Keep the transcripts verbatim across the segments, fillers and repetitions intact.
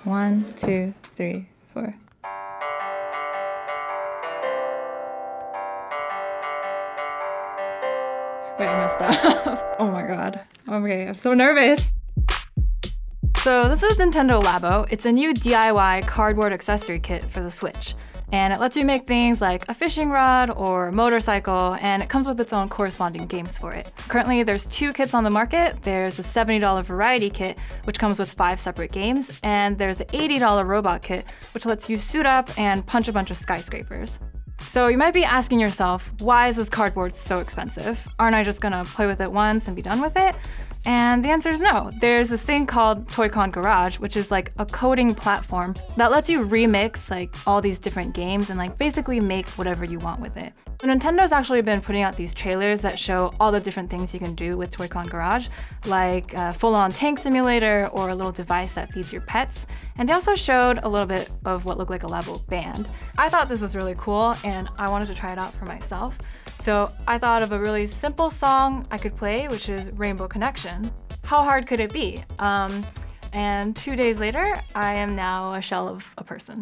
One, two, three, four. Wait, I messed up. Oh my god. Okay, I'm so nervous. So this is Nintendo Labo. It's a new D I Y cardboard accessory kit for the Switch. And it lets you make things like a fishing rod or a motorcycle, and it comes with its own corresponding games for it. Currently, there's two kits on the market. There's a seventy dollar variety kit, which comes with five separate games, and there's an eighty dollar robot kit, which lets you suit up and punch a bunch of skyscrapers. So you might be asking yourself, why is this cardboard so expensive? Aren't I just gonna play with it once and be done with it? And the answer is no. There's this thing called Toy-Con Garage, which is like a coding platform that lets you remix like all these different games and like basically make whatever you want with it. So Nintendo's actually been putting out these trailers that show all the different things you can do with Toy-Con Garage, like a full-on tank simulator or a little device that feeds your pets. And they also showed a little bit of what looked like a Labo band. I thought this was really cool and I wanted to try it out for myself. So I thought of a really simple song I could play, which is Rainbow Connection. How hard could it be? Um, and two days later, I am now a shell of a person.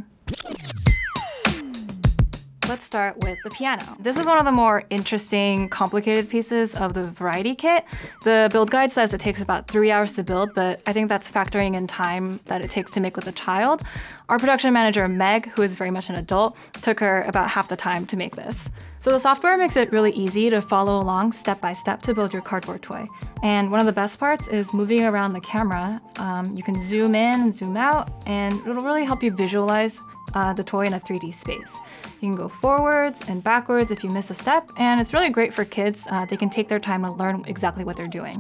Let's start with the piano. This is one of the more interesting, complicated pieces of the variety kit. The build guide says it takes about three hours to build, but I think that's factoring in time that it takes to make with a child. Our production manager, Meg, who is very much an adult, took her about half the time to make this. So the software makes it really easy to follow along step by step to build your cardboard toy. And one of the best parts is moving around the camera. Um, you can zoom in and zoom out, and it'll really help you visualize Uh, the toy in a three D space. You can go forwards and backwards if you miss a step, and it's really great for kids. Uh, they can take their time to learn exactly what they're doing.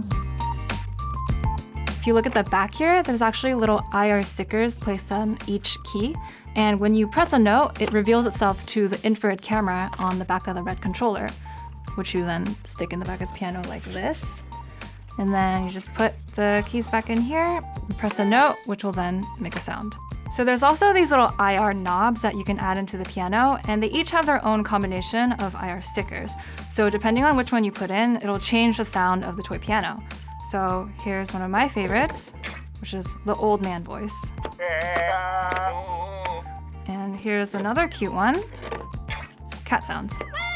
If you look at the back here, there's actually little I R stickers placed on each key, and when you press a note, it reveals itself to the infrared camera on the back of the red controller, which you then stick in the back of the piano like this. And then you just put the keys back in here, and press a note, which will then make a sound. So there's also these little I R knobs that you can add into the piano, and they each have their own combination of I R stickers. So depending on which one you put in, it'll change the sound of the toy piano. So here's one of my favorites, which is the old man voice. And here's another cute one, cat sounds.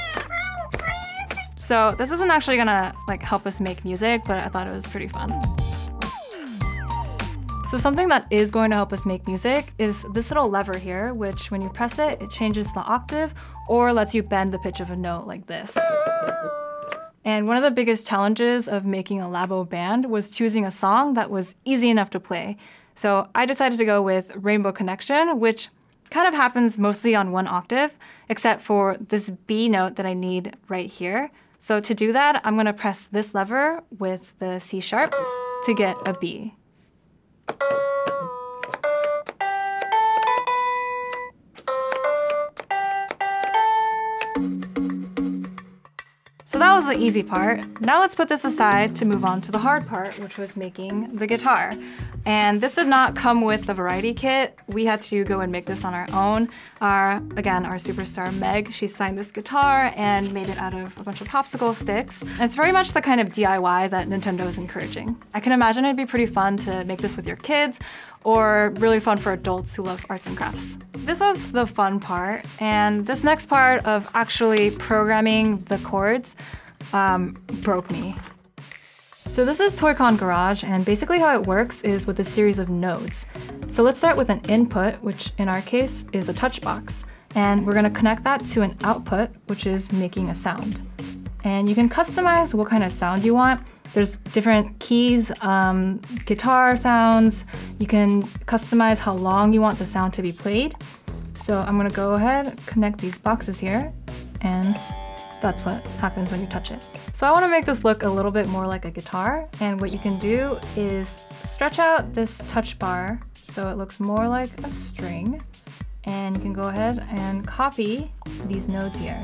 So this isn't actually gonna like help us make music, but I thought it was pretty fun. So something that is going to help us make music is this little lever here, which when you press it, it changes the octave or lets you bend the pitch of a note like this. And one of the biggest challenges of making a Labo band was choosing a song that was easy enough to play. So I decided to go with Rainbow Connection, which kind of happens mostly on one octave, except for this B note that I need right here. So to do that, I'm gonna press this lever with the C sharp to get a B. So that was the easy part. Now let's put this aside to move on to the hard part, which was making the guitar. And this did not come with the variety kit. We had to go and make this on our own. Our, again, our superstar Meg, she signed this guitar and made it out of a bunch of popsicle sticks. And it's very much the kind of D I Y that Nintendo is encouraging. I can imagine it'd be pretty fun to make this with your kids, or really fun for adults who love arts and crafts. This was the fun part, and this next part of actually programming the chords um, broke me. So this is Toy-Con Garage, and basically how it works is with a series of nodes. So let's start with an input, which in our case is a touch box, and we're gonna connect that to an output, which is making a sound. And you can customize what kind of sound you want. There's different keys, um, guitar sounds. You can customize how long you want the sound to be played. So I'm gonna go ahead, connect these boxes here, and that's what happens when you touch it. So I wanna make this look a little bit more like a guitar, and what you can do is stretch out this touch bar so it looks more like a string, and you can go ahead and copy these nodes here.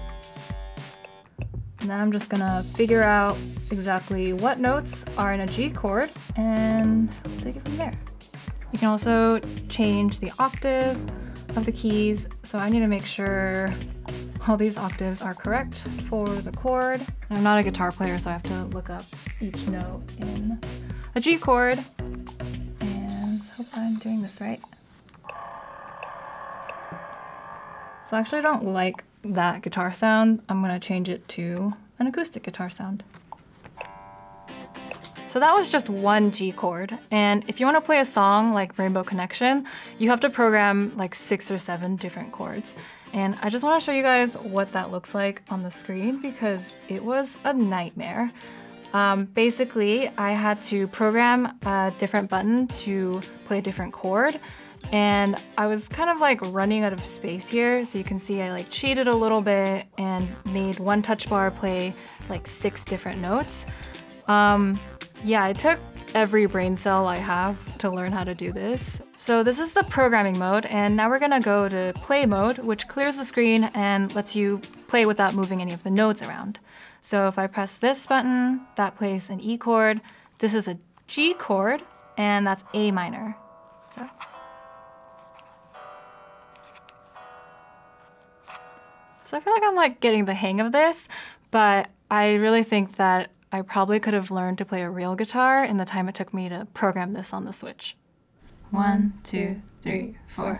And then I'm just gonna figure out exactly what notes are in a G chord and take it from there. You can also change the octave of the keys. So I need to make sure all these octaves are correct for the chord. And I'm not a guitar player, so I have to look up each note in a G chord. And Hope I'm doing this right. So I actually don't like that guitar sound. I'm gonna change it to an acoustic guitar sound. So that was just one G chord, and if you want to play a song like Rainbow Connection, you have to program like six or seven different chords. And I just want to show you guys what that looks like on the screen because it was a nightmare. Um, basically, I had to program a different button to play a different chord, and I was kind of like running out of space here. So you can see I like cheated a little bit and made one touch bar play like six different notes. Um, Yeah, it took every brain cell I have to learn how to do this. So this is the programming mode, and now we're gonna go to play mode, which clears the screen and lets you play without moving any of the notes around. So if I press this button, that plays an E chord. This is a G chord, and that's A minor. So, so I feel like I'm like getting the hang of this, but I really think that I probably could have learned to play a real guitar in the time it took me to program this on the Switch. One, two, three, four.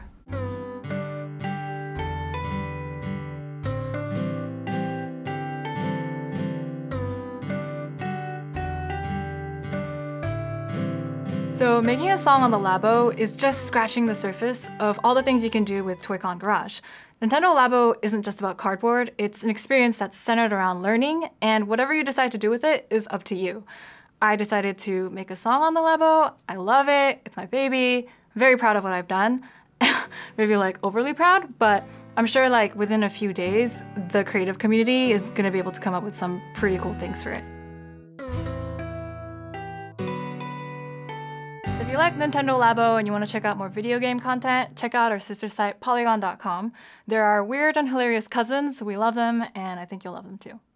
So making a song on the Labo is just scratching the surface of all the things you can do with Toy-Con Garage. Nintendo Labo isn't just about cardboard, it's an experience that's centered around learning, and whatever you decide to do with it is up to you. I decided to make a song on the Labo. I love it, it's my baby, very proud of what I've done. Maybe like overly proud, but I'm sure like within a few days, the creative community is gonna be able to come up with some pretty cool things for it. If you like Nintendo Labo and you want to check out more video game content, check out our sister site polygon dot com. There are weird and hilarious cousins, we love them, and I think you'll love them too.